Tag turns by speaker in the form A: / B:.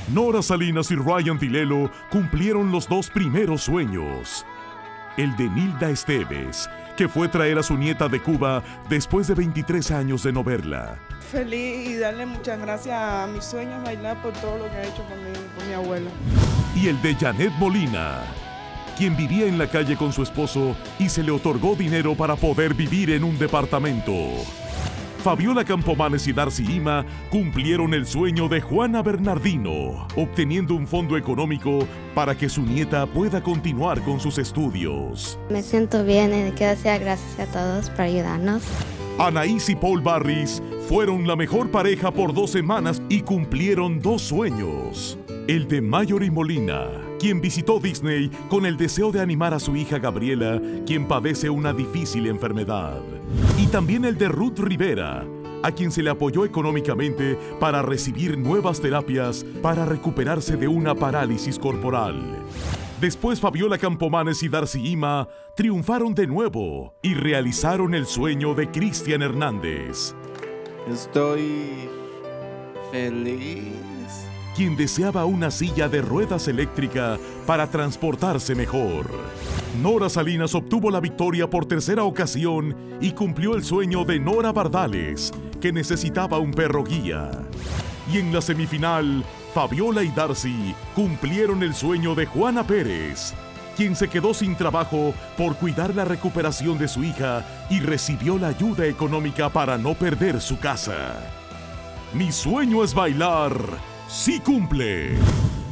A: Nora Salinas y Ryan Tilelo cumplieron los dos primeros sueños. El de Nilda Esteves, que fue traer a su nieta de Cuba después de 23 años de no verla.
B: Feliz y darle muchas gracias a mis sueños bailar por todo lo que ha hecho por mi abuela.
A: Y el de Janet Molina, quien vivía en la calle con su esposo y se le otorgó dinero para poder vivir en un departamento. Fabiola Campomanes y Darcy Ima cumplieron el sueño de Juana Bernardino, obteniendo un fondo económico para que su nieta pueda continuar con sus estudios.
C: Me siento bien y quiero decir gracias a todos por ayudarnos.
A: Anaís y Paul Barris fueron la mejor pareja por 2 semanas y cumplieron 2 sueños. El de Marjorie Molina, quien visitó Disney con el deseo de animar a su hija Gabriela, quien padece una difícil enfermedad. Y también el de Ruth Rivera, a quien se le apoyó económicamente para recibir nuevas terapias para recuperarse de una parálisis corporal. Después Fabiola Campomanes y Darcy Ima triunfaron de nuevo y realizaron el sueño de Cristian Hernández.
D: Estoy feliz.
A: Quien deseaba una silla de ruedas eléctrica para transportarse mejor. Nora Salinas obtuvo la victoria por 3ª ocasión y cumplió el sueño de Nora Bardales, que necesitaba un perro guía. Y en la semifinal, Fabiola y Darcy cumplieron el sueño de Juana Pérez, quien se quedó sin trabajo por cuidar la recuperación de su hija y recibió la ayuda económica para no perder su casa. Mi sueño es bailar. ¡Sí cumple!